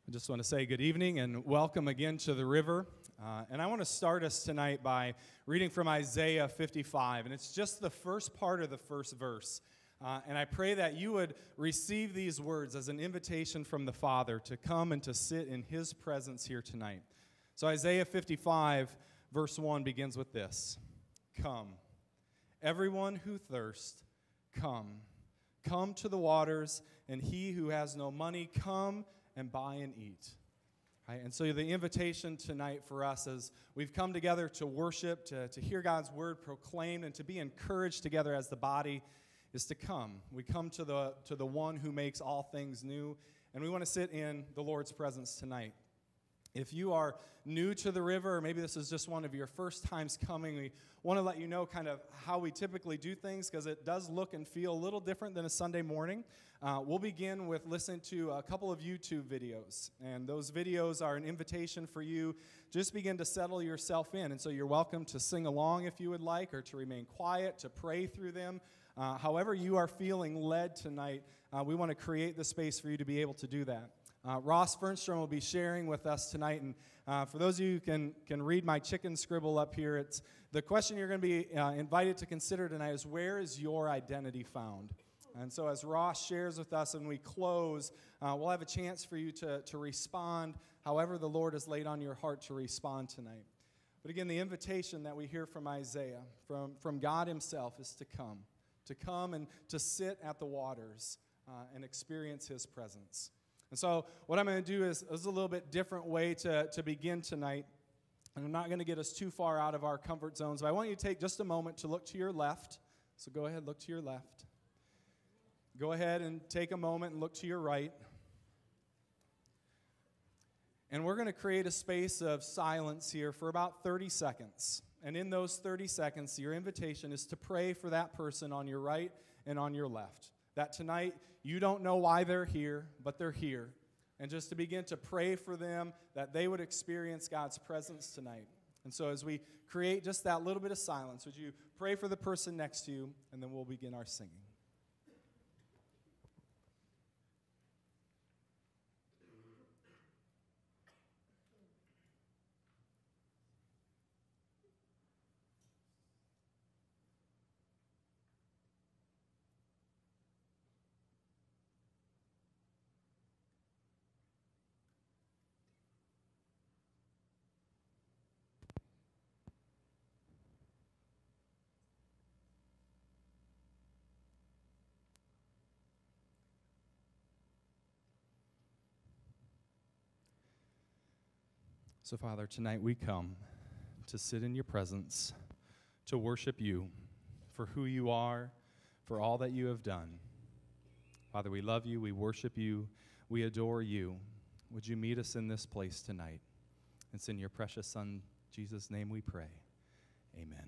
I just want to say good evening and welcome again to the river. And I want to start us tonight by reading from Isaiah 55. And it's just the first part of the first verse. And I pray that you would receive these words as an invitation from the Father to come and to sit in His presence here tonight. So Isaiah 55, verse 1 begins with this. Come, everyone who thirsts, come. Come to the waters, and he who has no money, come and buy and eat. Right? And so the invitation tonight for us as we've come together to worship, to hear God's word proclaimed, and to be encouraged together as the body is to come. We come to the one who makes all things new, and we want to sit in the Lord's presence tonight. If you are new to the river, or maybe this is just one of your first times coming, we want to let you know kind of how we typically do things because it does look and feel a little different than a Sunday morning. We'll begin with listening to a couple of YouTube videos, and those videos are an invitation for you. Just begin to settle yourself in, and so you're welcome to sing along if you would like, or to remain quiet, to pray through them. However you are feeling led tonight, we want to create the space for you to be able to do that. Ross Fernstrum will be sharing with us tonight, and for those of you who can read my chicken scribble up here, it's the question you're going to be invited to consider tonight is, where is your identity found? And so as Ross shares with us and we close, we'll have a chance for you to respond however the Lord has laid on your heart to respond tonight. But again, the invitation that we hear from Isaiah, from God himself, is to come and to sit at the waters and experience his presence. And so what I'm going to do is a little bit different way to begin tonight. And I'm not going to get us too far out of our comfort zones, but I want you to take just a moment to look to your left. So go ahead, look to your left. Go ahead and take a moment and look to your right. And we're going to create a space of silence here for about 30 seconds. And in those 30 seconds, your invitation is to pray for that person on your right and on your left. That tonight, you don't know why they're here, but they're here. And just to begin to pray for them, that they would experience God's presence tonight. And so as we create just that little bit of silence, would you pray for the person next to you, and then we'll begin our singing. So, Father, tonight we come to sit in your presence, to worship you for who you are, for all that you have done. Father, we love you, we worship you, we adore you. Would you meet us in this place tonight? It's in your precious Son, Jesus' name we pray. Amen.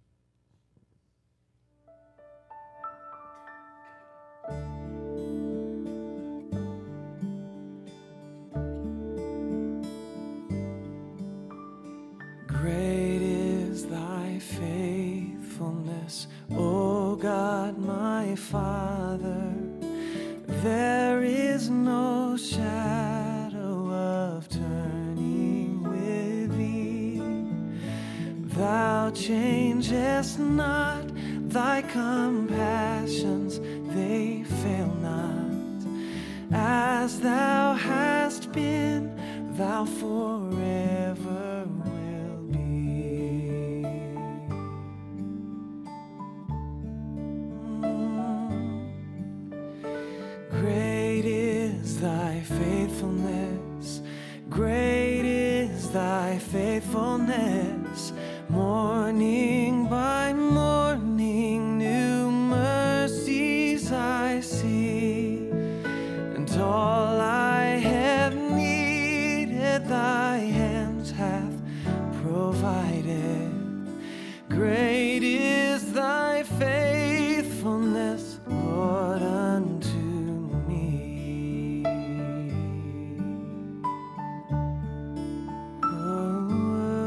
Great is thy faithfulness, O God, my Father. There is no shadow of turning with thee. Thou changest not, thy compassions, they fail not. As thou hast been, thou forever will be. Great is thy faithfulness, great is thy faithfulness. Morning by morning, new mercies I see, and all I have needed, thy hands hath provided. Great is thy faithfulness, Lord, unto me. Oh,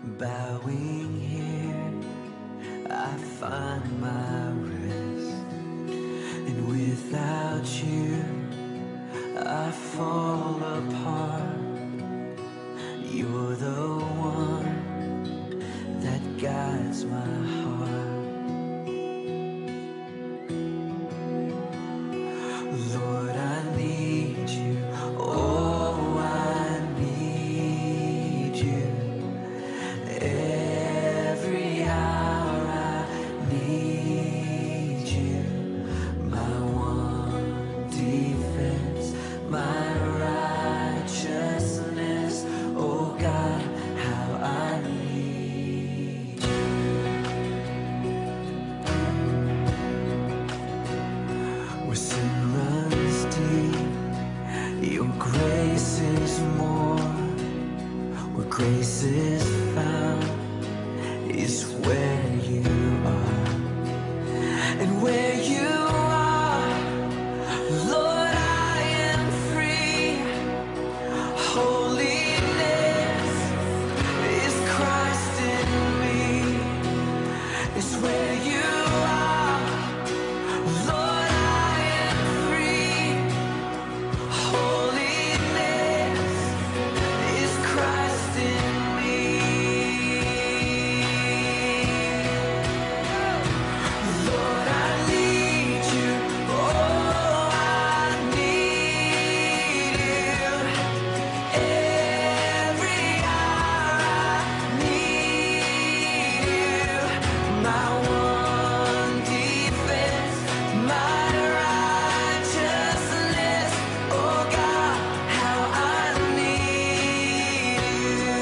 Bowing here, I find my rest, and without you, I fall apart. You're the one that guides my heart. Lord, I need you. Oh, I need you. Every hour I need you. My one defense, my righteousness. Oh God, how I need you. Where sin runs deep, your grace is more. Where grace is found is where you are. And where you are, Lord, I am free. Holiness is Christ in me. It's where you are, Lord, I am free. Holiness is Christ in me. Lord, I need you. Oh, I need you. Every hour I need you. My one defense, my righteousness. Oh God, how I need you.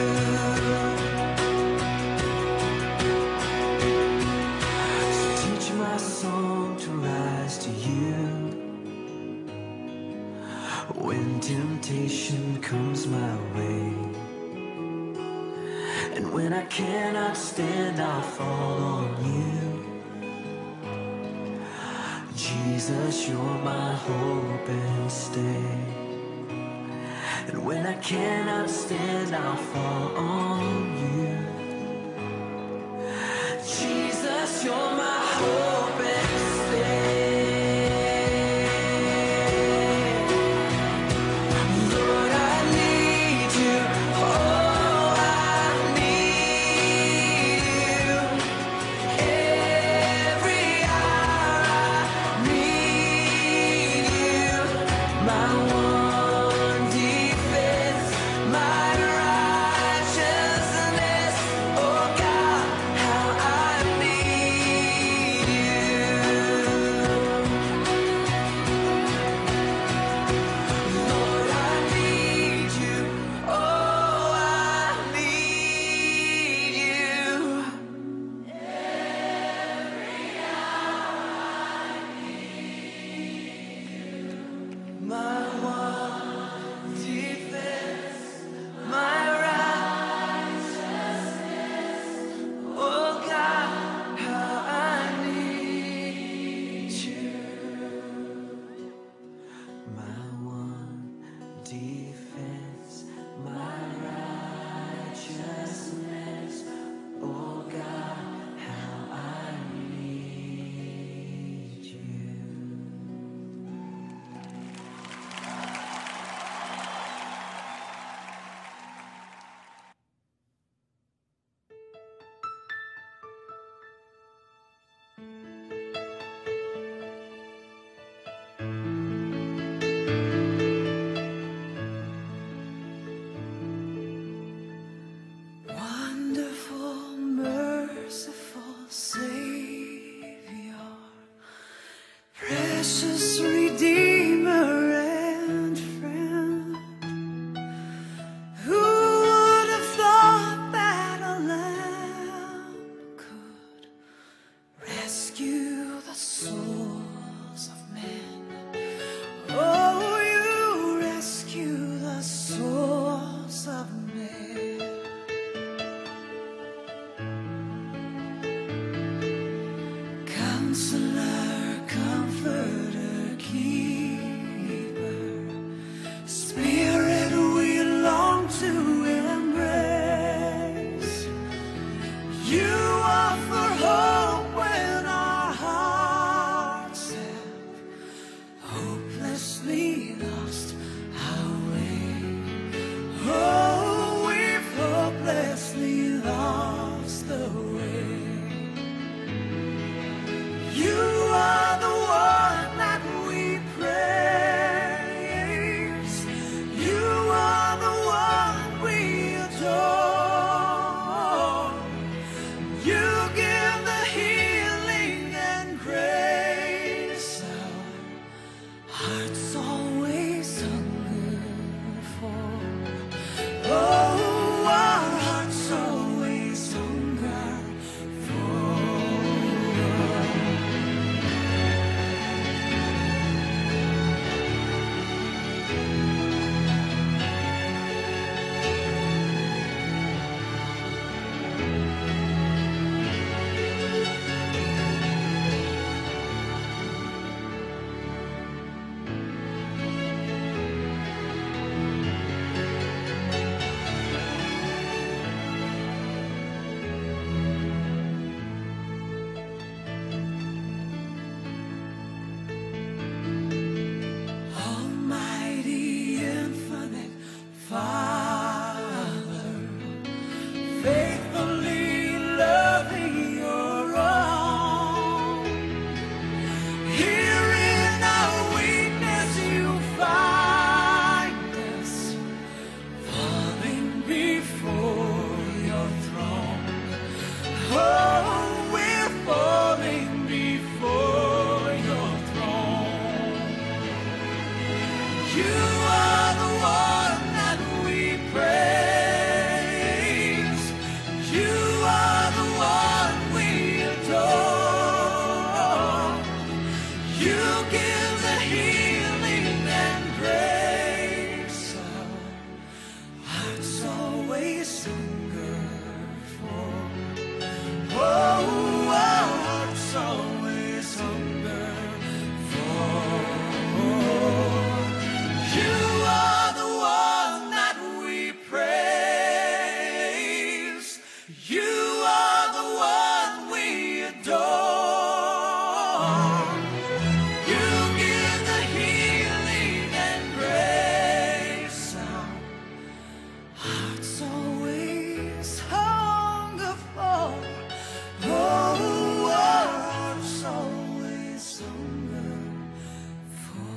So teach my song to rise to you. When temptation comes my way, and when I cannot stand, I'll fall on you. Jesus, you're my hope and stay. And when I cannot stand, I'll fall on you. Jesus, you're my hope and stay. Lord, I need you. Oh, I need you. Every hour I need you. My one defense, my righteousness. Oh God, how I need you. Lord, I need you. Oh, I need you. My one defense, my righteousness. Oh God, how I need you. My one defense, my righteousness. Oh God, how I need you. Wonderful, merciful Savior, precious Redeemer and friend. Who would have thought that a lamb could rescue the souls of men? Oh, you rescue the souls of men. Counselor, Comforter, Keeper, Spirit we long to embrace. You offer hope when our hearts have hopelessly lost our way. Oh, we've hopelessly lost the way. You are the one that we praise. You are the one we adore. You give the healing and grace our hearts always hunger for. Oh, our hearts always hunger for. Almighty infinite Father, faithfully loving your own. Here in our weakness you find us, falling before your throne. Oh, we're falling before your throne. You are the one that we praise. You are the one we adore. You give the healing and grace our hearts always hunger for. Oh, our hearts always hunger for. You are the one that we praise. You are the one we adore. You give the healing and grace our hearts always hunger for. Oh, our hearts always hunger for.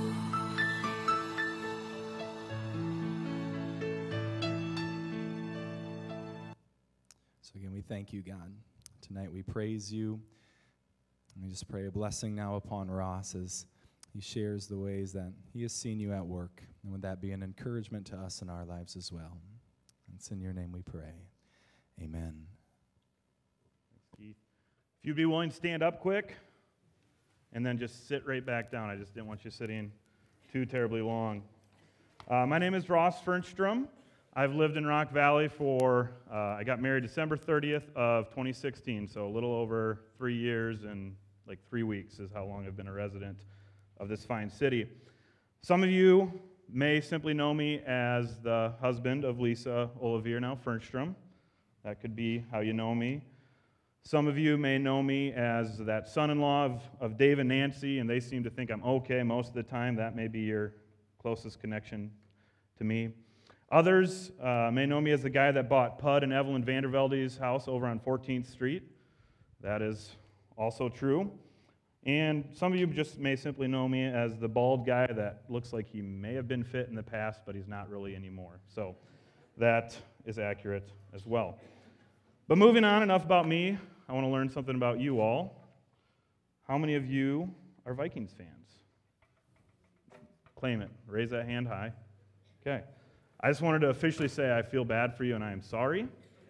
So again, we thank you, God. Tonight we praise you. And we just pray a blessing now upon Ross as he shares the ways that he has seen you at work. And would that be an encouragement to us in our lives as well. And it's in your name we pray. Amen. Keith. If you'd be willing to stand up quick and then just sit right back down. I just didn't want you sitting too terribly long. My name is Ross Fernstrum. I've lived in Rock Valley I got married December 30th of 2016, so a little over 3 years and like 3 weeks is how long I've been a resident of this fine city. Some of you may simply know me as the husband of Lisa Olivier, now Fernstrum. That could be how you know me. Some of you may know me as that son-in-law of Dave and Nancy, and they seem to think I'm okay most of the time. That may be your closest connection to me. Others may know me as the guy that bought Pud and Evelyn Vandervelde's house over on 14th Street. That is also true. And some of you just may simply know me as the bald guy that looks like he may have been fit in the past, but he's not really anymore. So that is accurate as well. But moving on, enough about me. I want to learn something about you all. How many of you are Vikings fans? Claim it. Raise that hand high. Okay. I just wanted to officially say I feel bad for you and I am sorry.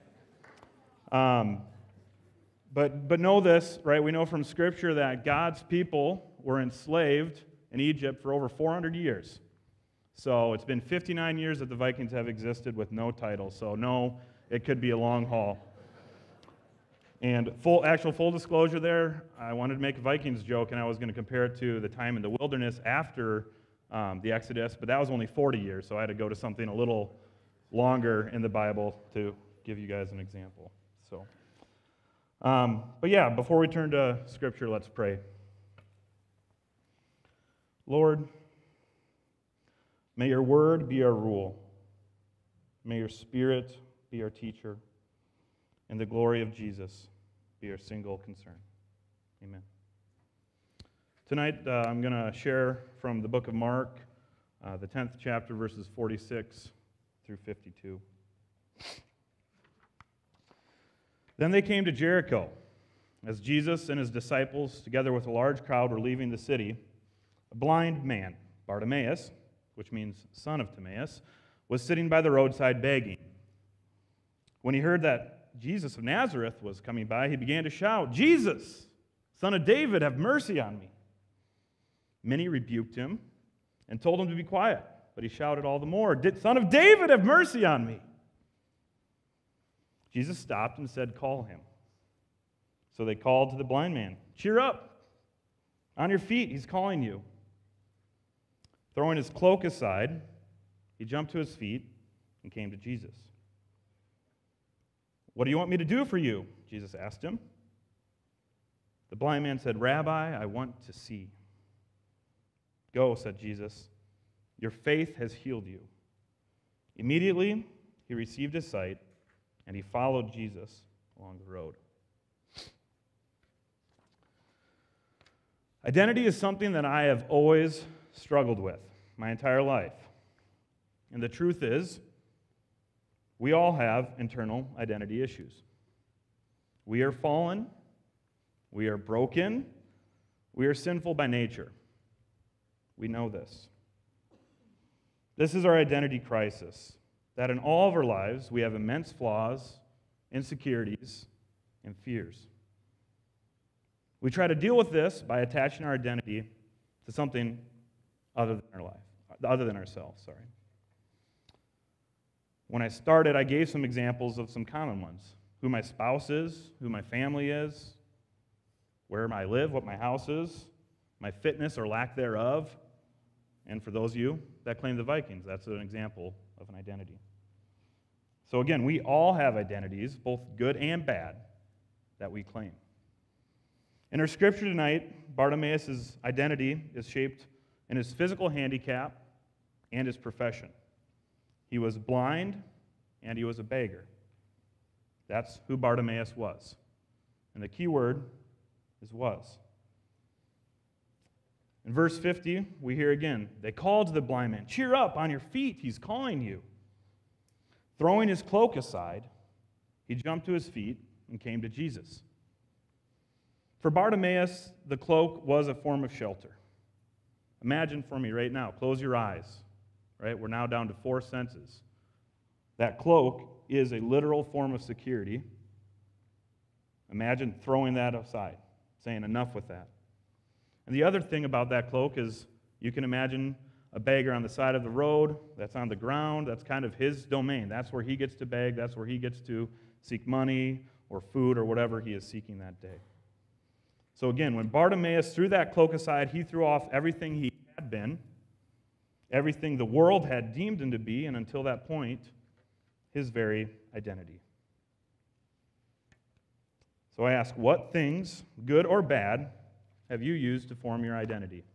But know this, right? We know from Scripture that God's people were enslaved in Egypt for over 400 years. So it's been 59 years that the Vikings have existed with no title. So no, it could be a long haul. And full disclosure there, I wanted to make a Vikings joke, and I was going to compare it to the time in the wilderness after the Exodus, but that was only 40 years, so I had to go to something a little longer in the Bible to give you guys an example. So, But yeah, before we turn to Scripture, let's pray. Lord, may your word be our rule. May your Spirit be our teacher, and the glory of Jesus be our single concern. Amen. Tonight, I'm going to share from the book of Mark, the 10th chapter, verses 46 through 52. Then they came to Jericho. As Jesus and his disciples, together with a large crowd, were leaving the city, a blind man, Bartimaeus, which means son of Timaeus, was sitting by the roadside begging. When he heard that Jesus of Nazareth was coming by, he began to shout, "Jesus, Son of David, have mercy on me." Many rebuked him and told him to be quiet, but he shouted all the more, "Son of David, have mercy on me." Jesus stopped and said, "Call him." So they called to the blind man, "Cheer up, on your feet, he's calling you." Throwing his cloak aside, he jumped to his feet and came to Jesus. "What do you want me to do for you?" Jesus asked him. The blind man said, "Rabbi, I want to see." "Go," said Jesus. "Your faith has healed you." Immediately, he received his sight, and he followed Jesus along the road. Identity is something that I have always struggled with my entire life. And the truth is, we all have internal identity issues. We are fallen, we are broken, we are sinful by nature. We know this. This is our identity crisis, that in all of our lives we have immense flaws, insecurities, and fears. We try to deal with this by attaching our identity to something other than ourselves. When I started, I gave some examples of some common ones: who my spouse is, who my family is, where I live, what my house is, my fitness or lack thereof. And for those of you that claim the Vikings, that's an example of an identity. So again, we all have identities, both good and bad, that we claim. In our scripture tonight, Bartimaeus' identity is shaped in his physical handicap and his profession. He was blind and he was a beggar. That's who Bartimaeus was. And the key word is was. In verse 50, we hear again, they called to the blind man, "Cheer up, on your feet, he's calling you." Throwing his cloak aside, he jumped to his feet and came to Jesus. For Bartimaeus, the cloak was a form of shelter. Imagine for me right now, close your eyes, right? We're now down to 4 senses. That cloak is a literal form of security. Imagine throwing that aside, saying enough with that. And the other thing about that cloak is you can imagine a beggar on the side of the road that's on the ground. That's kind of his domain. That's where he gets to beg. That's where he gets to seek money or food or whatever he is seeking that day. So again, when Bartimaeus threw that cloak aside, he threw off everything he had been, everything the world had deemed him to be, and until that point, his very identity. So I ask, what things, good or bad, have you used to form your identity?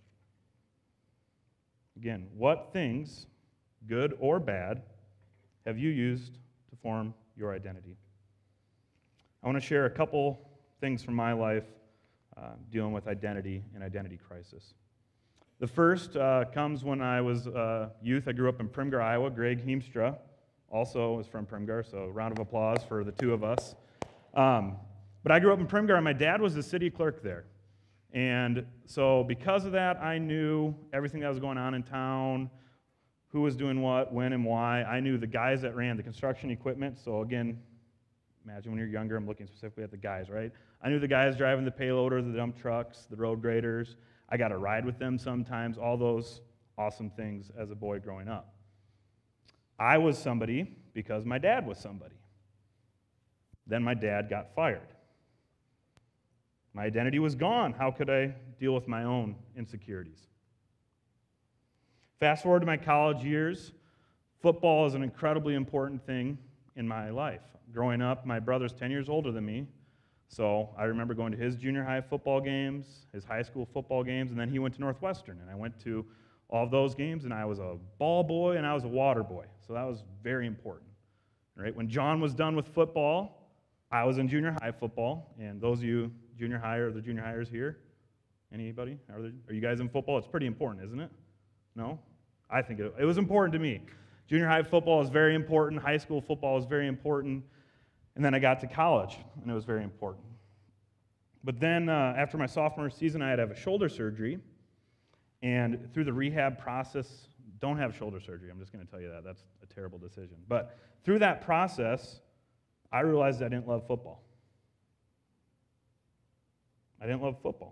Again, what things, good or bad, have you used to form your identity? I want to share a couple things from my life dealing with identity and identity crisis. The first comes when I was youth. I grew up in Primgar, Iowa. Greg Heemstra also is from Primgar, so round of applause for the two of us. But I grew up in Primgar, and my dad was the city clerk there. And so because of that, I knew everything that was going on in town, who was doing what, when, and why. I knew the guys that ran the construction equipment. So again, imagine when you're younger, I'm looking specifically at the guys, right? I knew the guys driving the payloaders, the dump trucks, the road graders. I got to ride with them sometimes, all those awesome things as a boy growing up. I was somebody because my dad was somebody. Then my dad got fired. My identity was gone. How could I deal with my own insecurities? Fast forward to my college years, football is an incredibly important thing in my life. Growing up, my brother's 10 years older than me, So I remember going to his junior high football games, his high school football games, and then he went to Northwestern, and I went to all of those games, and I was a ball boy and I was a water boy. So that was very important. Right? When John was done with football, I was in junior high football, and those of you junior high or the junior hires here, anybody? Are you guys in football? It's pretty important, isn't it? No? I think it was important to me. Junior high football is very important. High school football is very important. And then I got to college, and it was very important. But then after my sophomore season, I had to have a shoulder surgery. And through the rehab process, don't have shoulder surgery. I'm just going to tell you that. That's a terrible decision. But through that process, I realized I didn't love football. I didn't love football.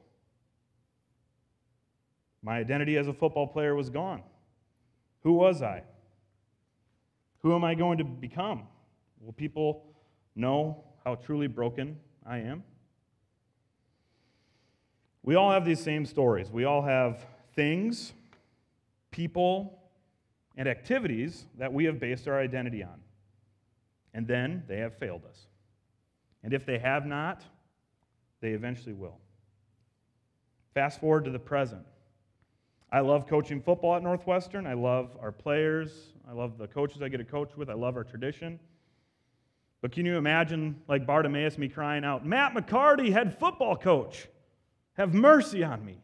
My identity as a football player was gone. Who was I? Who am I going to become? Will people know how truly broken I am? We all have these same stories. We all have things, people, and activities that we have based our identity on. And then they have failed us. And if they have not, they eventually will. Fast forward to the present. I love coaching football at Northwestern. I love our players. I love the coaches I get to coach with. I love our tradition. But can you imagine, like Bartimaeus, me crying out, "Matt McCarty, head football coach, have mercy on me"?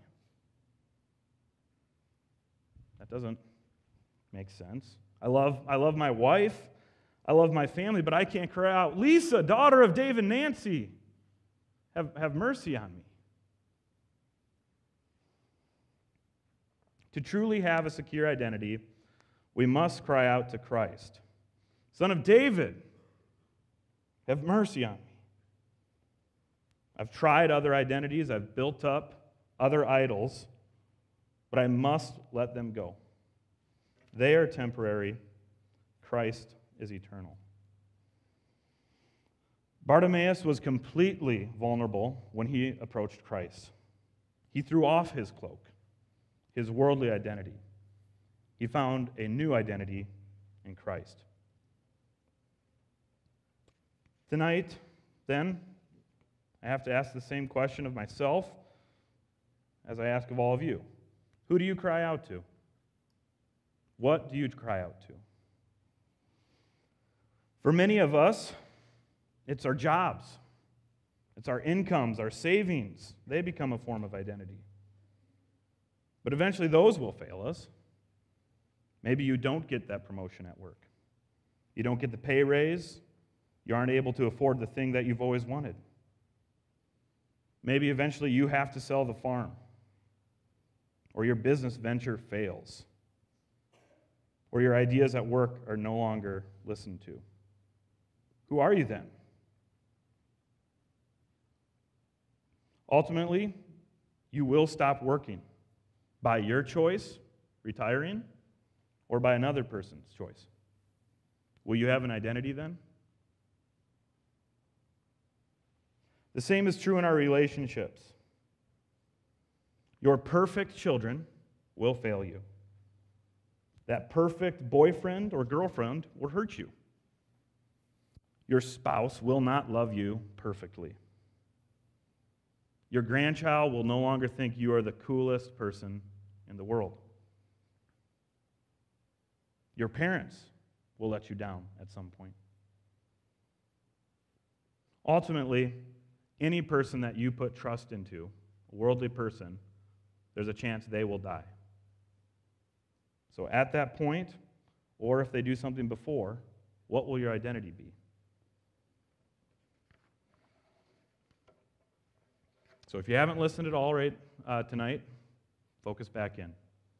That doesn't make sense. I love my wife. I love my family, but I can't cry out, "Lisa, daughter of Dave and Nancy, have mercy on me." To truly have a secure identity, we must cry out to Christ. "Son of David, have mercy on me." I've tried other identities. I've built up other idols, but I must let them go. They are temporary. Christ is eternal. Bartimaeus was completely vulnerable when he approached Christ. He threw off his cloak, his worldly identity. He found a new identity in Christ. Tonight, then, I have to ask the same question of myself as I ask of all of you. Who do you cry out to? What do you cry out to? For many of us, it's our jobs. It's our incomes, our savings. They become a form of identity. But eventually those will fail us. Maybe you don't get that promotion at work. You don't get the pay raise. You aren't able to afford the thing that you've always wanted. Maybe eventually you have to sell the farm, or your business venture fails, or your ideas at work are no longer listened to. Who are you then? Ultimately, you will stop working by your choice, retiring, or by another person's choice. Will you have an identity then? The same is true in our relationships. Your perfect children will fail you. That perfect boyfriend or girlfriend will hurt you. Your spouse will not love you perfectly. Your grandchild will no longer think you are the coolest person in the world. Your parents will let you down at some point. Ultimately, any person that you put trust into, a worldly person, there's a chance they will die. So at that point, or if they do something before, what will your identity be? So if you haven't listened at all tonight, focus back in.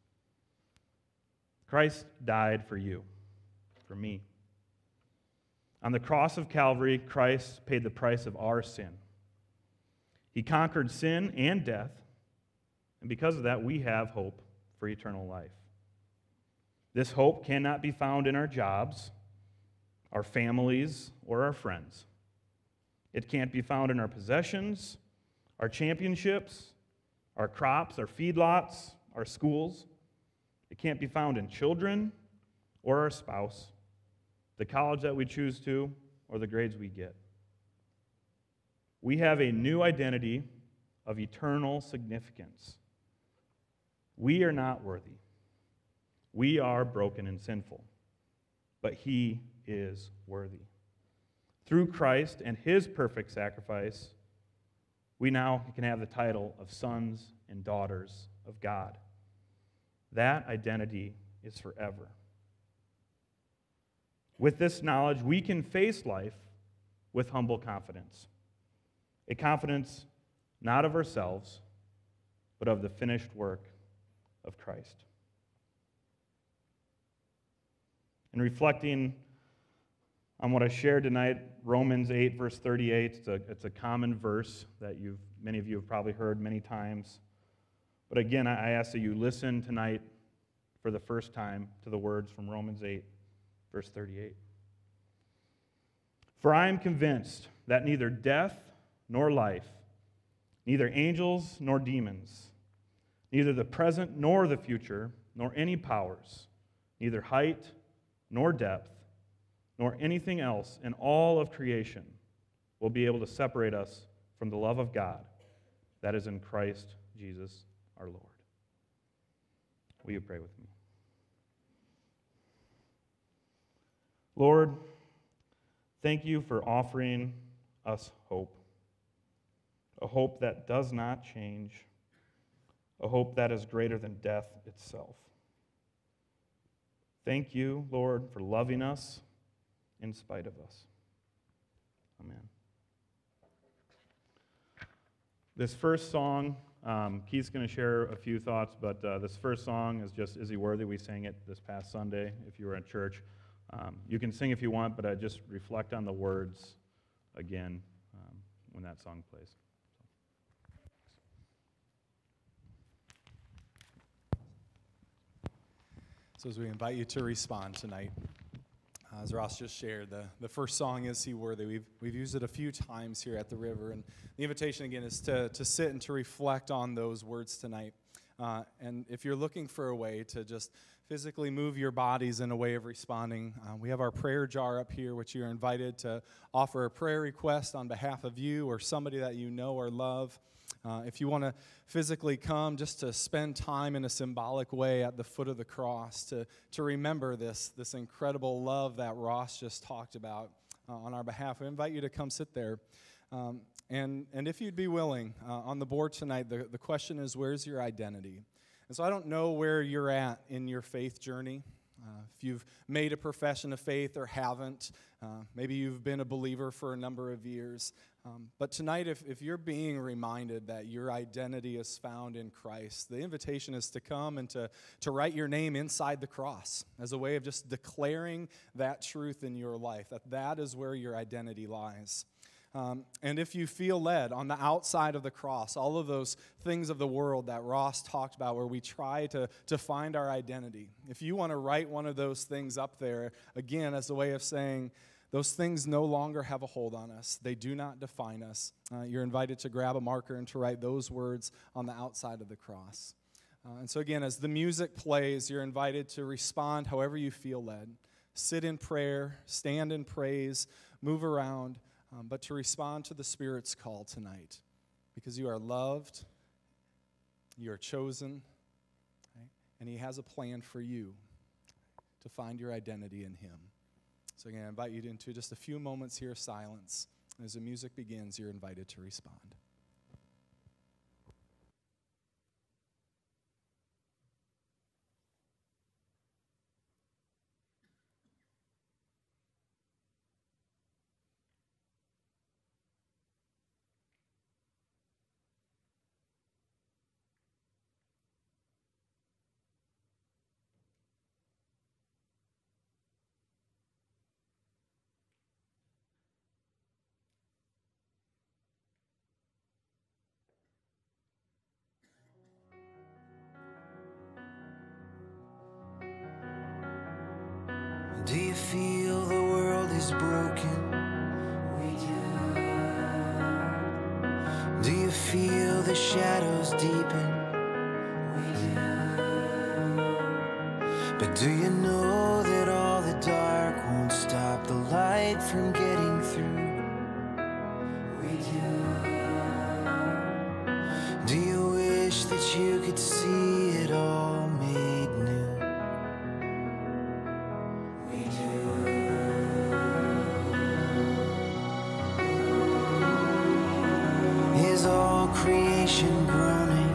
Christ died for you, for me. On the cross of Calvary, Christ paid the price of our sin. He conquered sin and death, and because of that, we have hope for eternal life. This hope cannot be found in our jobs, our families, or our friends. It can't be found in our possessions, our championships, our crops, our feedlots, our schools. It can't be found in children or our spouse, the college that we choose to, or the grades we get. we have a new identity of eternal significance. We are not worthy. We are broken and sinful, but He is worthy. Through Christ and His perfect sacrifice, we now can have the title of sons and daughters of God. That identity is forever. With this knowledge, we can face life with humble confidence. A confidence not of ourselves, but of the finished work of Christ. In reflecting on what I shared tonight, Romans 8, verse 38, it's a common verse that many of you have probably heard many times. But again, I ask that you listen tonight for the first time to the words from Romans 8, verse 38. For I am convinced that neither death nor life, neither angels nor demons, neither the present nor the future, nor any powers, neither height nor depth, nor anything else in all of creation will be able to separate us from the love of God that is in Christ Jesus our Lord. Will you pray with me? Lord, thank you for offering us hope, a hope that does not change, a hope that is greater than death itself. Thank you, Lord, for loving us in spite of us. Amen. This first song, Keith's going to share a few thoughts, but this first song is just Is He Worthy? We sang it this past Sunday if you were at church. You can sing if you want, but just reflect on the words again when that song plays. So as we invite you to respond tonight, as Ross just shared, the first song, Is He Worthy? We've used it a few times here at the River, and the invitation again is to sit and to reflect on those words tonight. And if you're looking for a way to just physically move your bodies in a way of responding, we have our prayer jar up here, which you're invited to offer a prayer request on behalf of you or somebody that you know or love. If you want to physically come just to spend time in a symbolic way at the foot of the cross to remember this incredible love that Ross just talked about on our behalf, we invite you to come sit there. And if you'd be willing, on the board tonight, the question is, where's your identity? And so I don't know where you're at in your faith journey. If you've made a profession of faith or haven't, maybe you've been a believer for a number of years. But tonight, if you're being reminded that your identity is found in Christ, the invitation is to come and to write your name inside the cross as a way of just declaring that truth in your life, that is where your identity lies. And if you feel led on the outside of the cross, all of those things of the world that Ross talked about where we try to find our identity, if you want to write one of those things up there, again, as a way of saying, those things no longer have a hold on us. They do not define us. You're invited to grab a marker and to write those words on the outside of the cross. And so again, as the music plays, you're invited to respond however you feel led. Sit in prayer, stand in praise, move around, but to respond to the Spirit's call tonight, because you are loved, you are chosen, right? And He has a plan for you to find your identity in Him. So again, I invite you into just a few moments here of silence. As the music begins, you're invited to respond. Do you feel the world is broken? We do. Do you feel the shadows deepen? We do. But do you know that all the dark won't stop the light from getting through? We do. that you could see it all made new. We do. Is all creation groaning?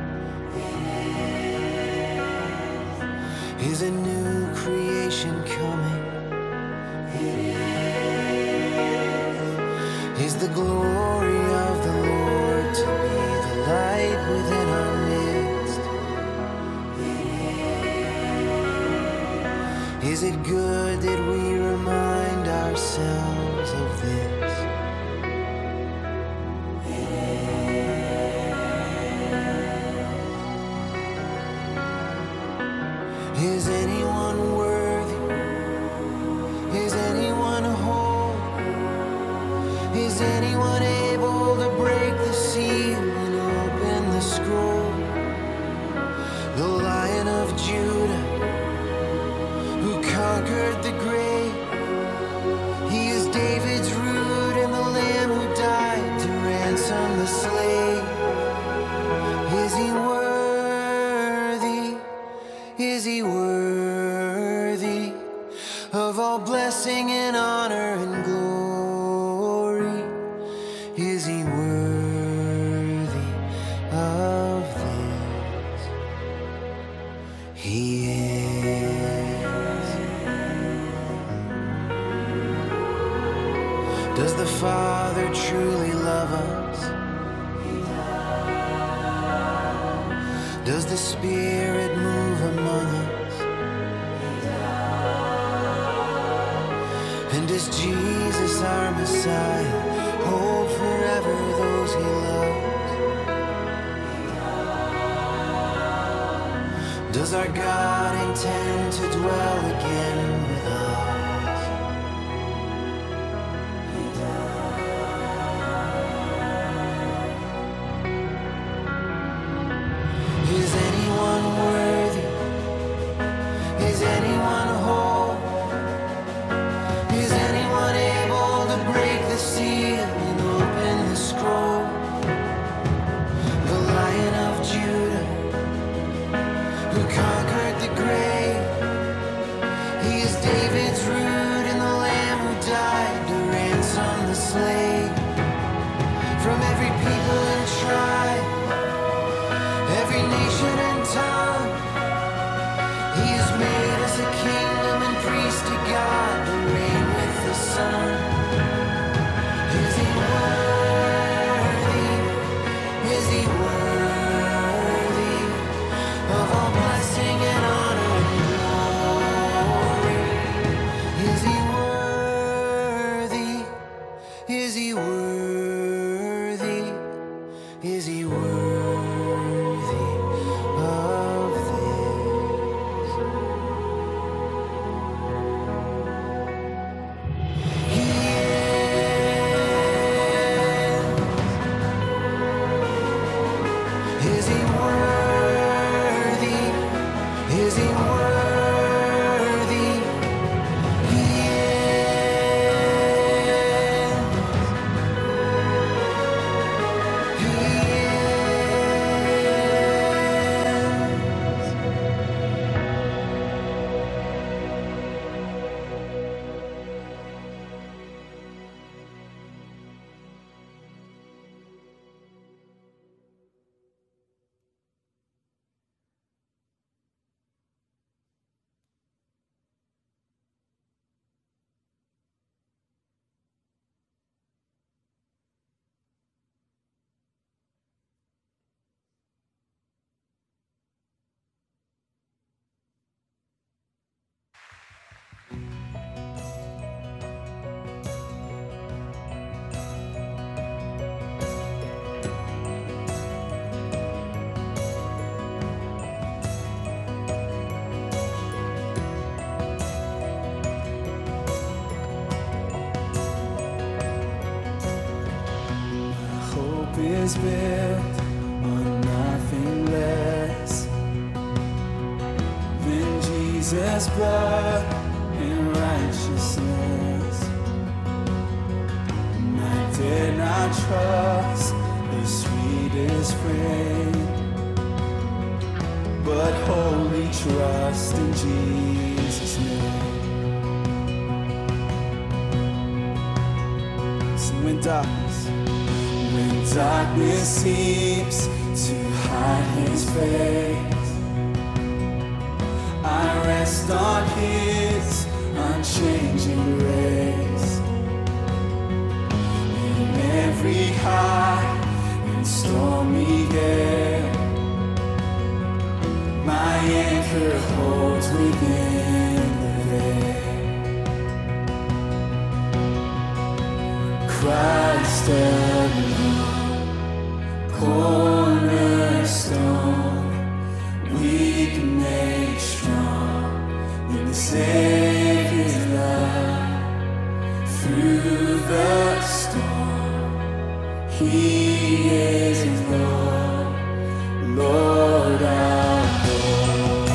Is a new creation coming? Is the glory of the Lord to be the light within our midst? Is it good that we remind ourselves of this? Is anyone worthy? Is anyone whole? Is anyone able to break the seal and open the scroll? The Lion of Judah, who conquered the grave. He is David's root and the Lamb who died to ransom the slave. Is he worthy? Is he worthy of all blessing and honor and glory? Is he worthy of this? He is. Does the Father truly love us? Does the Spirit move among us? And does Jesus, our Messiah, hold forever those he loves? Does our God intend to dwell again with us? Is anyone worthy? Is anyone whole? Is anyone able to break the seal and open the scroll? The Lion of Judah, who conquered the grave. He is David's root and the Lamb who died to ransom the slave. From every people and tribe, every nation and tongue, he has made us a kingdom and priest to God to reign with the Son. Is he worthy? Is he worthy of all blessing and honor and glory? Is he worthy? Is he worthy? Is he worthy of this? He is he worthy? Is he worthy? He is. He is built on nothing less than Jesus' blood and righteousness. And I did not trust the sweetest frame, but wholly trust in Jesus' name. So when darkness seems to hide His face, I rest on His unchanging grace. In every high and stormy gale, my anchor holds within the veil. Christ alone, cornerstone, weak made strong in the Savior's love. Through the storm, He is Lord, Lord our Lord.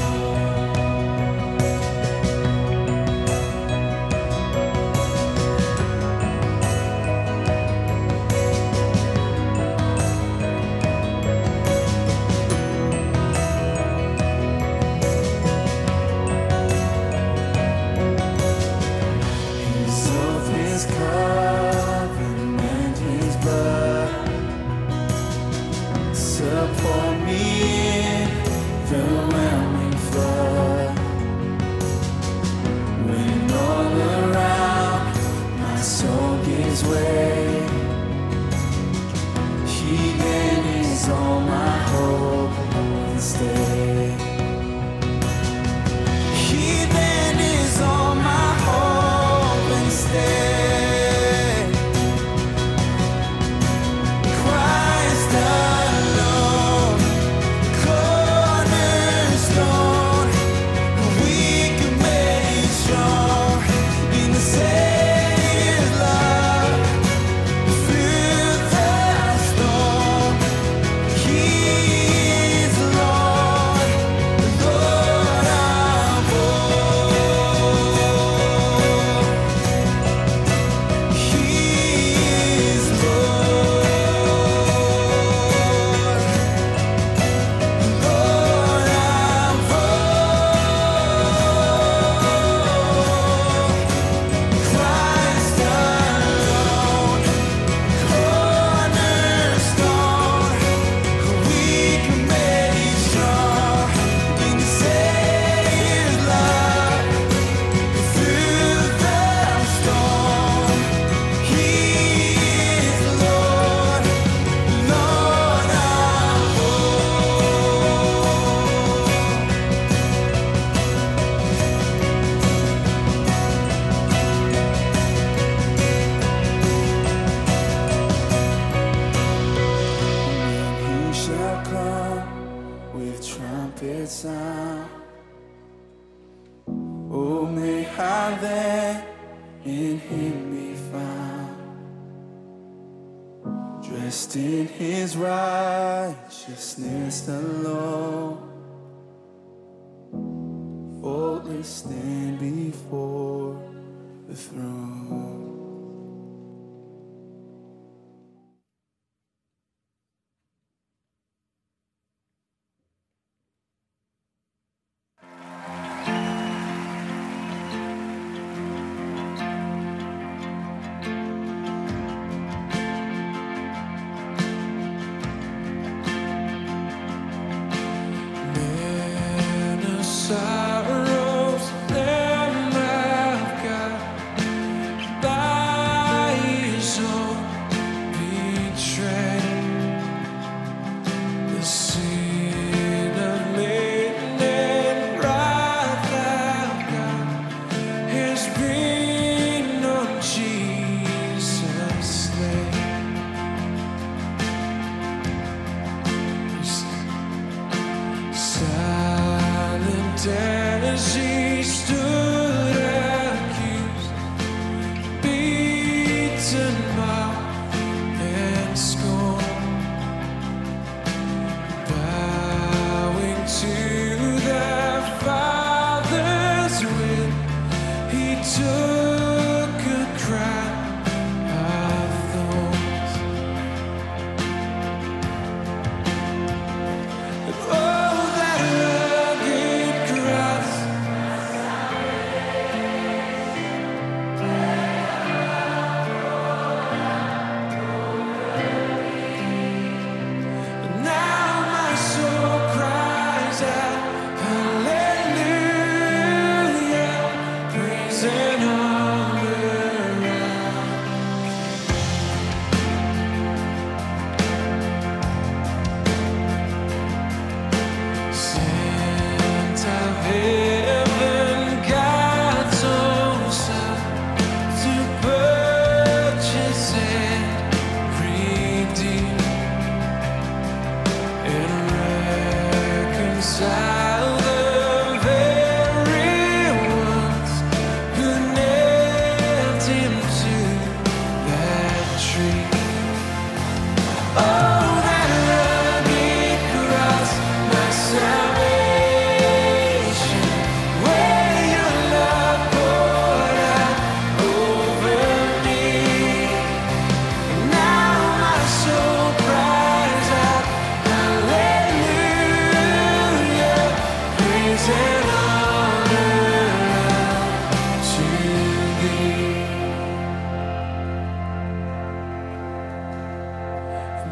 His oath, His covenant, His blood support me in the whelming flood. When all around my soul gives way, He then is all my hope and stay. He then is all my hope and stay. Christ alone, cornerstone, weak made strong in the Savior's love. Through the storm, He is Lord, Lord of all. He is Lord, Lord of all. Christ alone, cornerstone, weak made strong in the Savior's love. Through the storm, He is Lord, Lord of He shall come with trumpet sound. Oh, may I then in Him be found, dressed in His righteousness alone, boldly stand before the throne. Men of sorrows, Lamb of God, by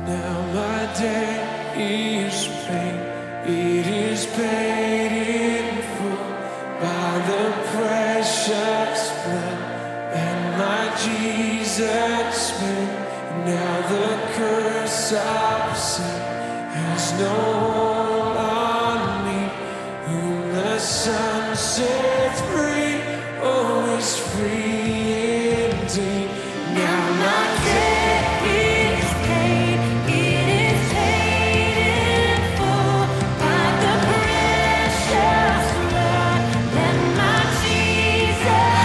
Now my debt is paid, it is paid in full by the precious blood and my Jesus made. Now the curse of sin has no hold on me. Whom the Son sets free, oh, is free indeed. Now my debt is paid, it is paid in full by the precious blood and my Jesus.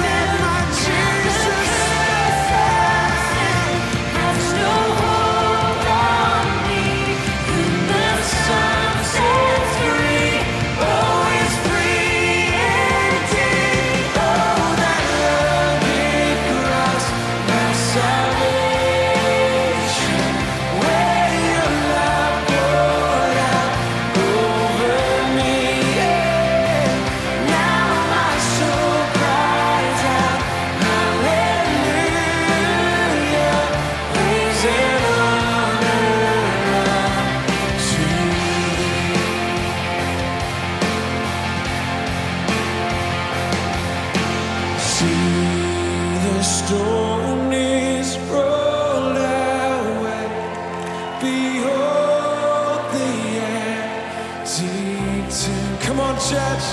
Has no hold on me. Whom the Son sets free, oh, is free indeed. Oh, that rugged cross, my salvation, where your love poured out over me. Now my soul cries out, hallelujah. Praise and honor to thee. See, the stone is rolled away. Behold the empty tomb. Come on, church.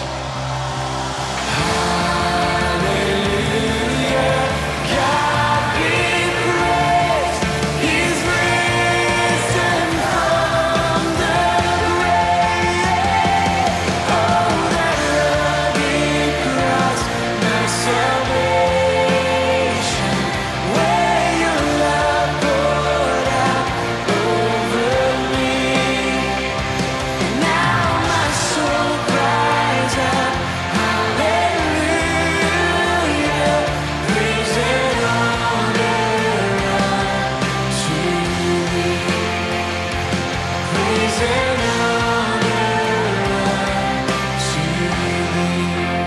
Hallelujah. God be praised. He's risen from the grave. Oh, that rugged cross, my salvation, where your love poured out over me. Now my soul cries out, hallelujah. Praise and honor to thee. Praise and honor to thee.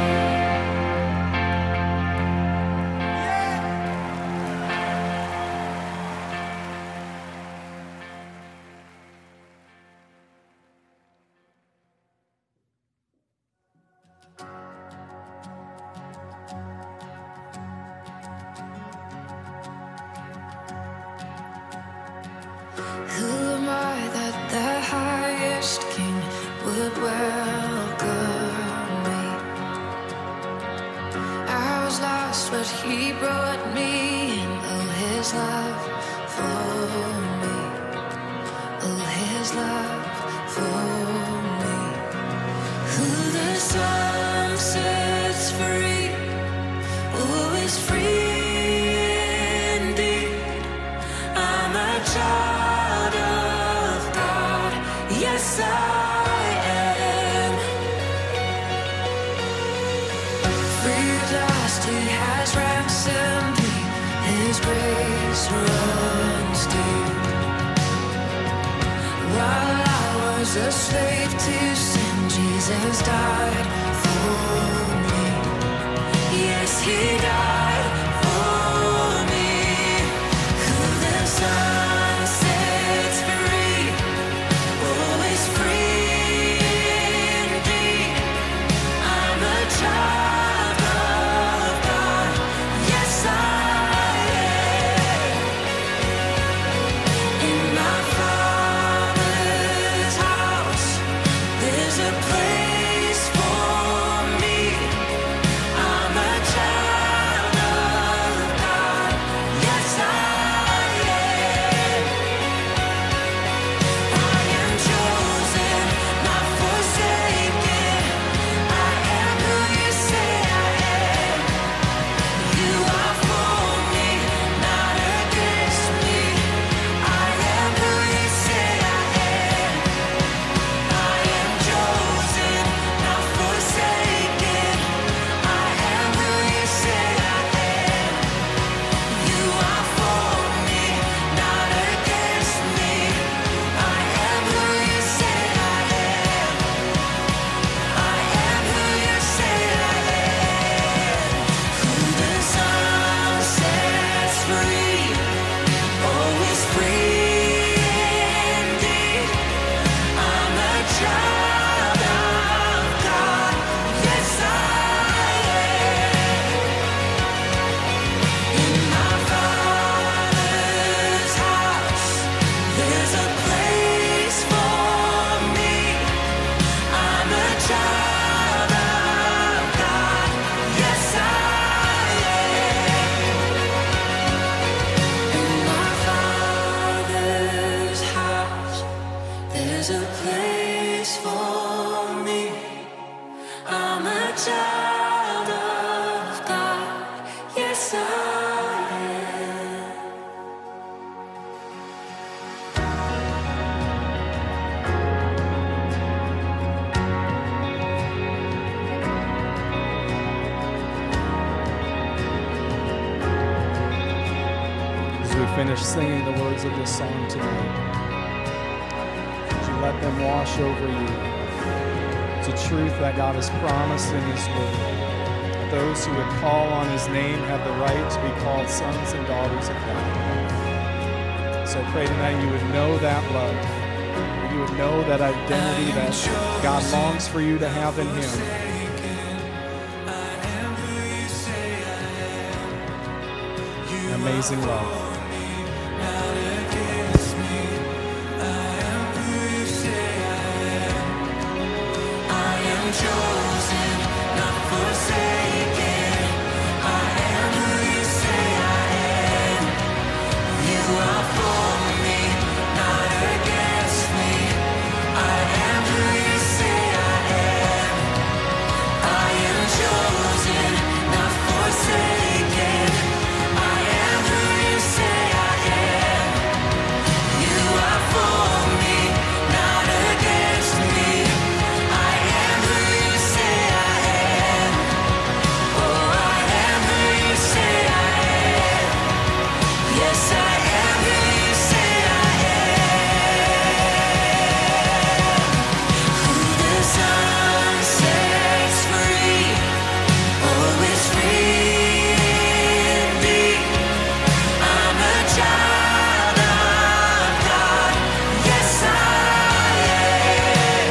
Who am I that the highest king would welcome me? I was lost, but he brought me in. Oh, his love for me. Oh, his love for me. Who the Son sets free, oh, is free indeed. I'm a child of God, yes I am. Free at last, He has ransomed me. His grace runs deep. While I was a slave to sin, Jesus died for me. Yes, He died for me. Who the Son sets free, oh, is free indeed. I'm a child of God, yes I am. In my Father's house, there's a place for me. I'm a child finish singing the words of this song tonight, would you let them wash over you? It's a truth that God has promised in His Word. That those who would call on His name have the right to be called sons and daughters of God. So I pray tonight you would know that love. That you would know that identity that God longs for you to have in Him. Amazing love. Chosen, not forsaken. I am who you say I am. You are for me, not against me. I am who you say I am. I am chosen, not forsaken. I am who you say I am. You are for me, not against me. I am who you say I am. Oh, I am who you say I am. Yes, I am who you say I am. Who the Son sets free, oh, is free indeed. I'm a child of God. Yes, I am.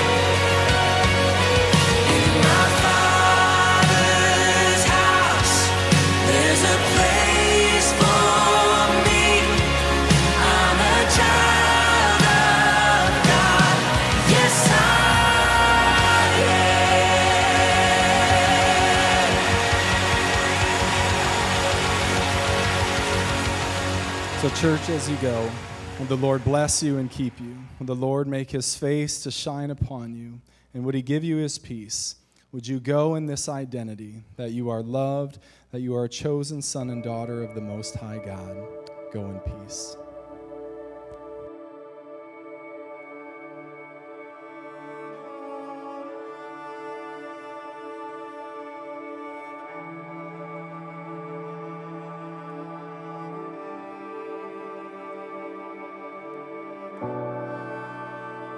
In my Father's house, there's a place for me. I'm a child of God. Yes, I So, church, as you go, would the Lord bless you and keep you. Would the Lord make His face to shine upon you, and would He give you His peace? Would you go in this identity that you are loved, that you are a chosen son and daughter of the Most High God? Go in peace.